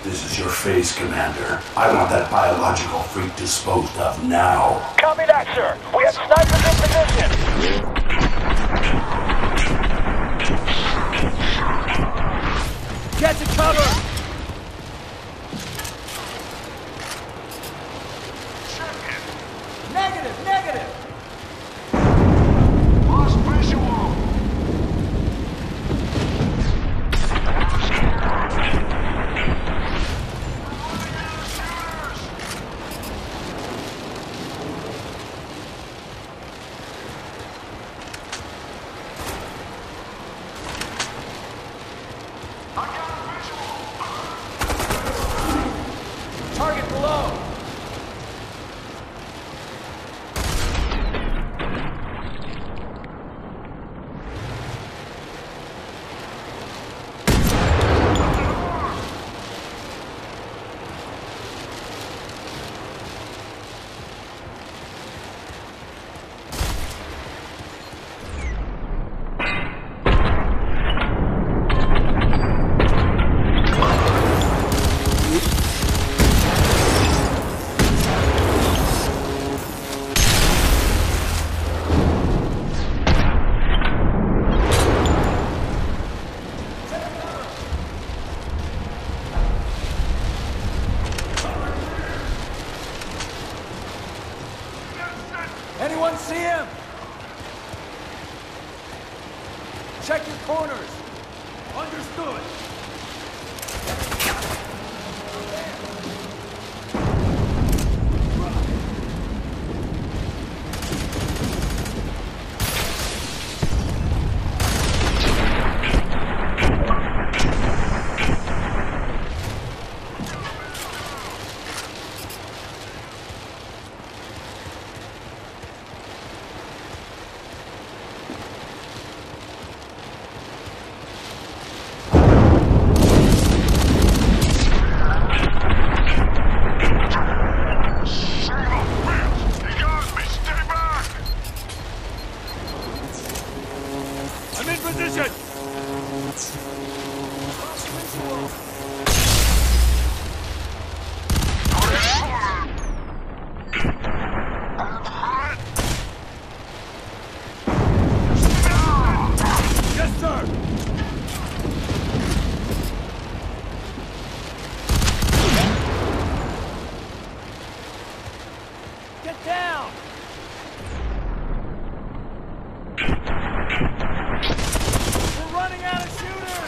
This is your phase, Commander. I want that biological freak disposed of now. Copy that, sir. We have snipers in position. Get to cover! Negative, negative! Lost visual. Target below! Anyone see him? Check your corners. Understood. I'm in position! Yes, sir! Get down! We're running out of shooters!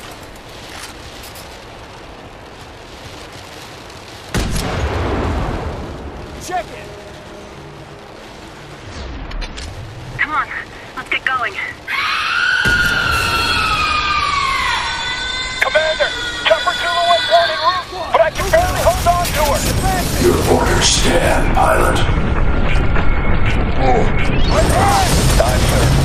Check it! Come on, let's get going. Commander, Chopper Zulu was running route, but I can barely hold on to her. Your orders stand, pilot. Time, sir.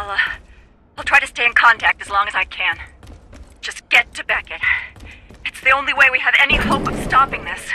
I'll try to stay in contact as long as I can. Just get to Beckett. It's the only way we have any hope of stopping this.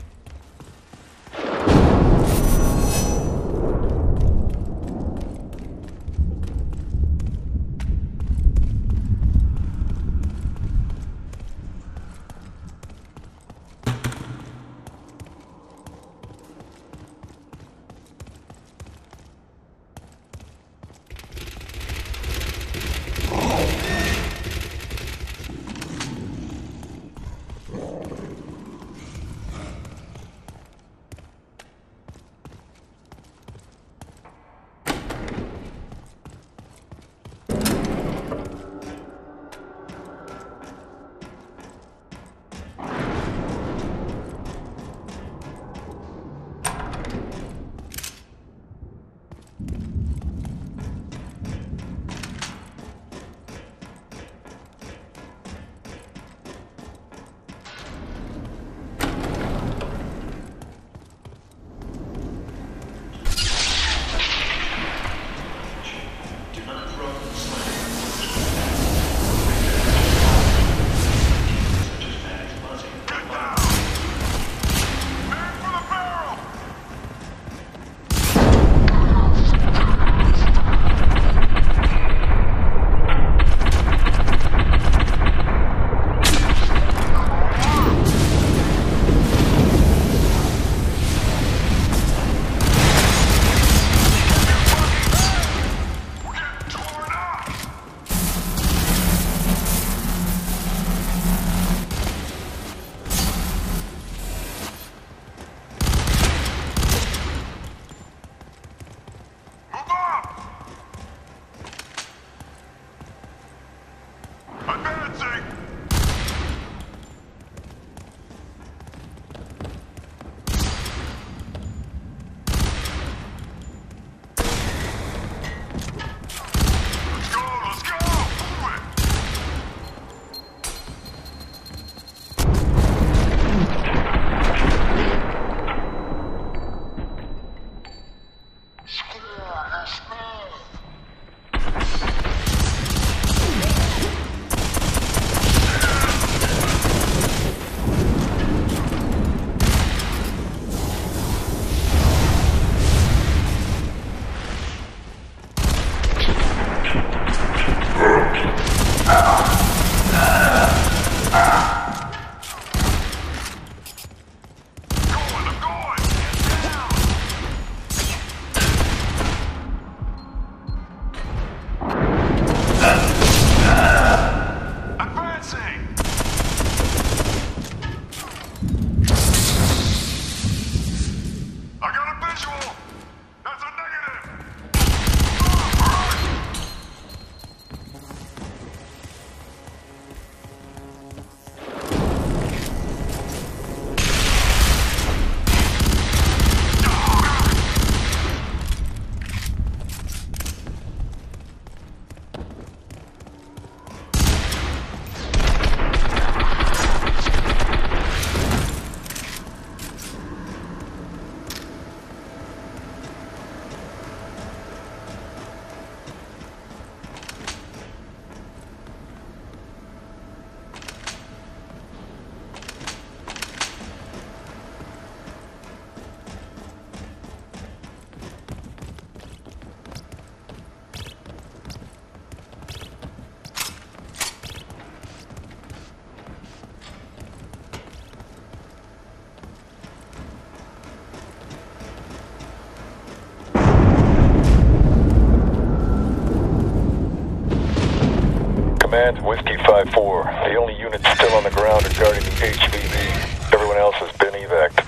Command, Whiskey 5-4. The only units still on the ground are guarding the HVV. Everyone else has been evac'd.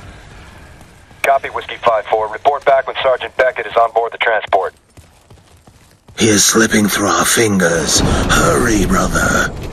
Copy, Whiskey 5-4. Report back when Sergeant Beckett is on board the transport. He is slipping through our fingers. Hurry, brother.